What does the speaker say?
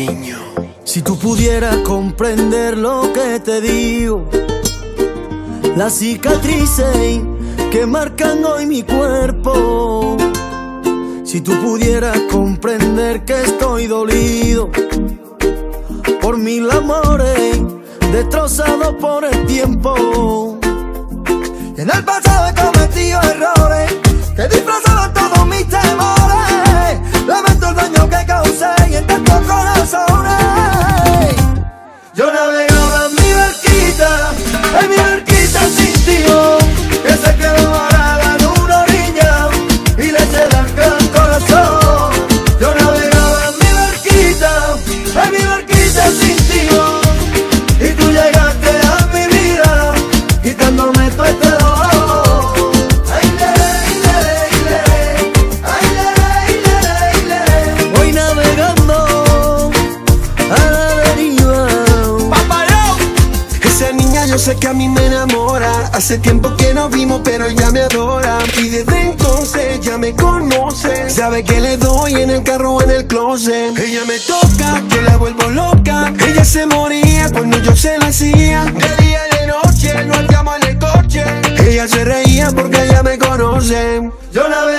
niño. Si tú pudieras comprender lo que te digo, las cicatrices que marcan hoy mi cuerpo. Si tú pudieras comprender que estoy dolido por mil amores destrozados por el tiempo. Y en el pasado he cometido errores que disfrazaban todos mis temores. Lamento el daño que causé y en tantos corazones. Yo navegaba en mi barquita sin timón, que se quedó varada en una orilla y le eché el corazón. Yo navegaba en mi barquita sin timón, y tú llegaste a mi vida quitándome todo este dolor. Ay, voy navegando a la deriva. Esa niña yo sé que a mí me enamora. Hace tiempo que nos vimos pero ella me adora. Y desde entonces ya me conoce. Sabe que le doy en el carro o en el closet. Ella me toca, yo la vuelvo loca. Ella se moría cuando yo se la hacía. De día y de noche, nos hallamos en el coche. Ella se reía porque ella me conoce. Yo